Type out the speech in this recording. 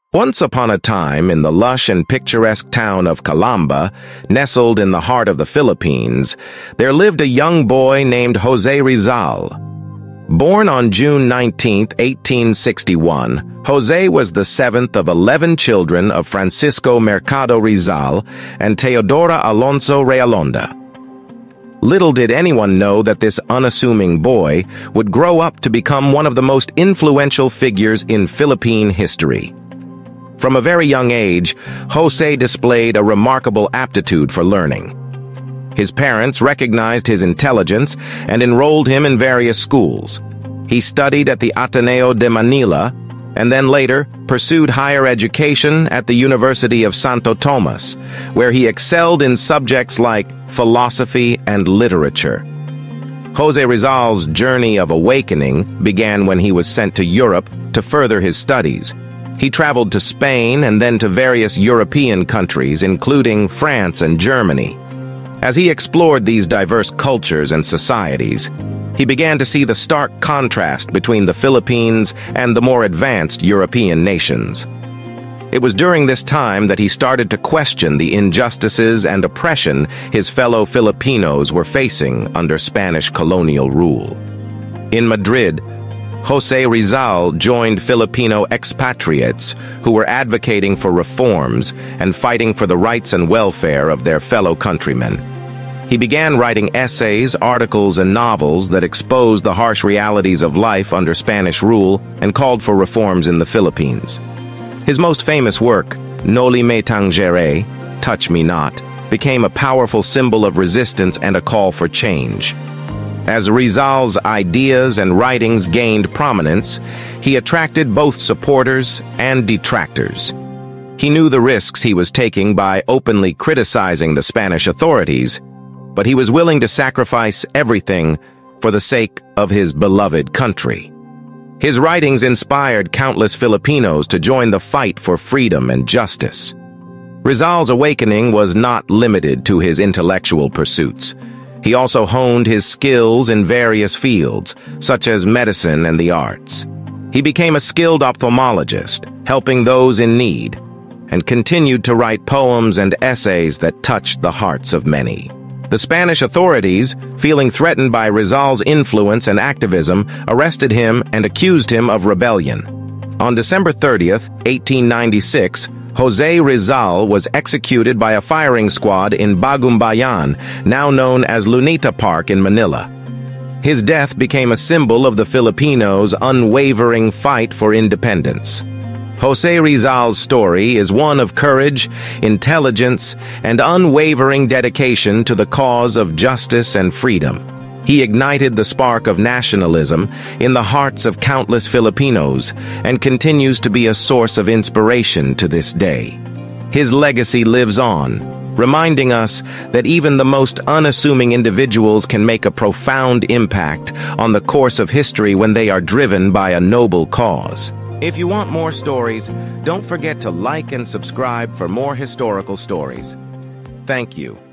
Once upon a time, in the lush and picturesque town of Calamba, nestled in the heart of the Philippines, there lived a young boy named José Rizal. Born on June 19, 1861, José was the seventh of 11 children of Francisco Mercado Rizal and Teodora Alonso Realonda. Little did anyone know that this unassuming boy would grow up to become one of the most influential figures in Philippine history. From a very young age, José displayed a remarkable aptitude for learning. His parents recognized his intelligence and enrolled him in various schools. He studied at the Ateneo de Manila and then later pursued higher education at the University of Santo Tomas, where he excelled in subjects like philosophy and literature. José Rizal's journey of awakening began when he was sent to Europe to further his studies. He traveled to Spain and then to various European countries, including France and Germany. As he explored these diverse cultures and societies, he began to see the stark contrast between the Philippines and the more advanced European nations. It was during this time that he started to question the injustices and oppression his fellow Filipinos were facing under Spanish colonial rule. In Madrid, José Rizal joined Filipino expatriates who were advocating for reforms and fighting for the rights and welfare of their fellow countrymen. He began writing essays, articles, and novels that exposed the harsh realities of life under Spanish rule and called for reforms in the Philippines. His most famous work, Noli Me Tangere, Touch Me Not, became a powerful symbol of resistance and a call for change. As Rizal's ideas and writings gained prominence, he attracted both supporters and detractors. He knew the risks he was taking by openly criticizing the Spanish authorities, but he was willing to sacrifice everything for the sake of his beloved country. His writings inspired countless Filipinos to join the fight for freedom and justice. Rizal's awakening was not limited to his intellectual pursuits. He also honed his skills in various fields, such as medicine and the arts. He became a skilled ophthalmologist, helping those in need, and continued to write poems and essays that touched the hearts of many. The Spanish authorities, feeling threatened by Rizal's influence and activism, arrested him and accused him of rebellion. On December 30th, 1896, José Rizal was executed by a firing squad in Bagumbayan, now known as Lunita Park in Manila. His death became a symbol of the Filipinos' unwavering fight for independence. José Rizal's story is one of courage, intelligence, and unwavering dedication to the cause of justice and freedom. He ignited the spark of nationalism in the hearts of countless Filipinos and continues to be a source of inspiration to this day. His legacy lives on, reminding us that even the most unassuming individuals can make a profound impact on the course of history when they are driven by a noble cause. If you want more stories, don't forget to like and subscribe for more historical stories. Thank you.